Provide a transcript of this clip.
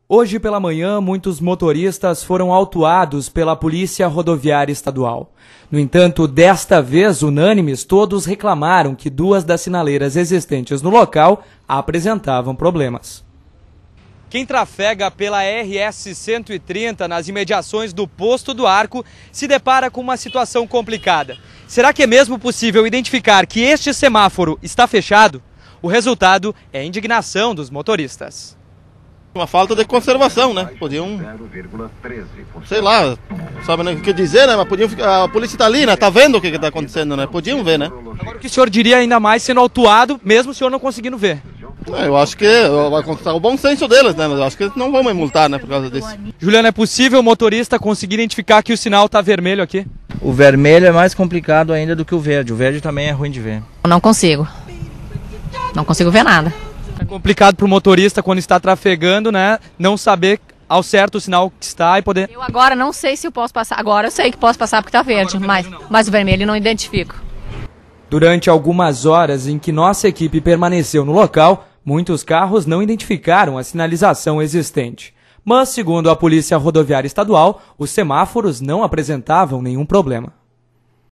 Hoje pela manhã, muitos motoristas foram autuados pela Polícia Rodoviária Estadual. No entanto, desta vez, unânimes, todos reclamaram que duas das sinaleiras existentes no local apresentavam problemas. Quem trafega pela RS 130 nas imediações do Posto do Arco se depara com uma situação complicada. Será que é mesmo possível identificar que este semáforo está fechado? O resultado é a indignação dos motoristas. Uma falta de conservação, né? Podiam, sei lá, sabe o que dizer, né? Mas podiam ficar, a polícia está ali, né? Tá vendo o que está acontecendo, né? Podiam ver, né? Agora, o que o senhor diria ainda mais sendo autuado, mesmo o senhor não conseguindo ver? Eu acho que vai contar o bom senso deles, né? Mas eu acho que eles não vão me multar, né? Por causa disso. Juliana, é possível o motorista conseguir identificar que o sinal está vermelho aqui? O vermelho é mais complicado ainda do que o verde. O verde também é ruim de ver. Não consigo. Não consigo ver nada. É complicado para o motorista quando está trafegando, né? Não saber ao certo o sinal que está e poder... Eu agora não sei se eu posso passar. Agora eu sei que posso passar porque está verde, mas o vermelho eu não identifico. Durante algumas horas em que nossa equipe permaneceu no local, muitos carros não identificaram a sinalização existente. Mas, segundo a Polícia Rodoviária Estadual, os semáforos não apresentavam nenhum problema.